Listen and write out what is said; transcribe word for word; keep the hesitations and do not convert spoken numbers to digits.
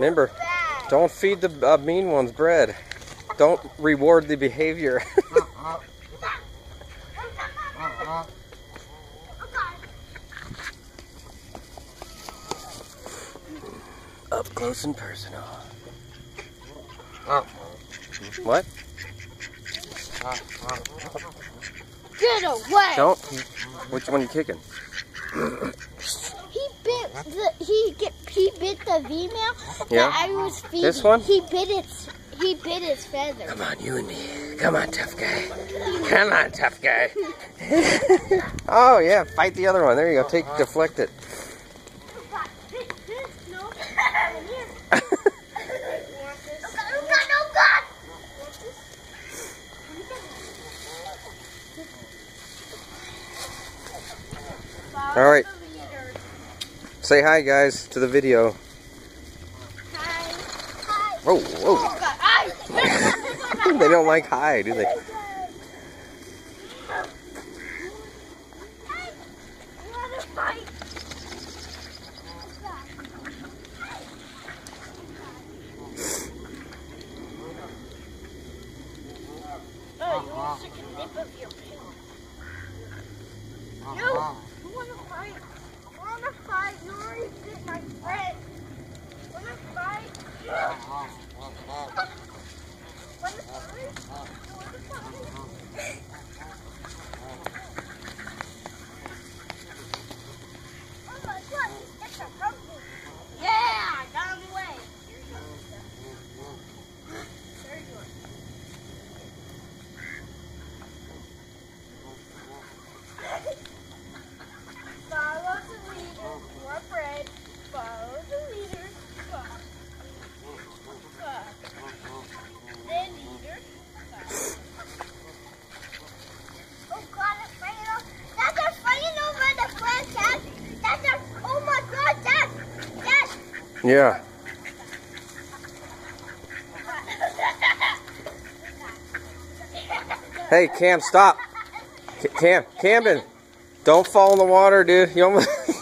Remember, don't feed the uh, mean ones bread. Don't reward the behavior. Up close and personal. What? Get away! Don't. Which one are you kicking? He bit the he get he bit the female Yeah. that I was feeding. This one? He bit its he bit its feather. Come on, you and me. Come on, tough guy. Come on, tough guy. Oh yeah, fight the other one. There you go. Take deflect it. All right. Say hi, guys, to the video. Hi. Hi. Whoa, whoa. Oh, God. Hi. They don't like hi, do they? No, I want to fight. I want to fight. You already bit my friend. I want to fight. Want to fight? Want to fight? Oh my God, it's a pumpkin. Yeah, I got him away. There you are. Follow the leader, more bread. Follow the leader. Follow. Follow. The leader. Follow. Oh God, it's fighting over. Dad, they're fighting over the plant, Dad. Dad, they're, oh my God, Dad. Dad. Yeah. Hey, Cam, stop. Cam, Camden, don't fall in the water, dude. You almost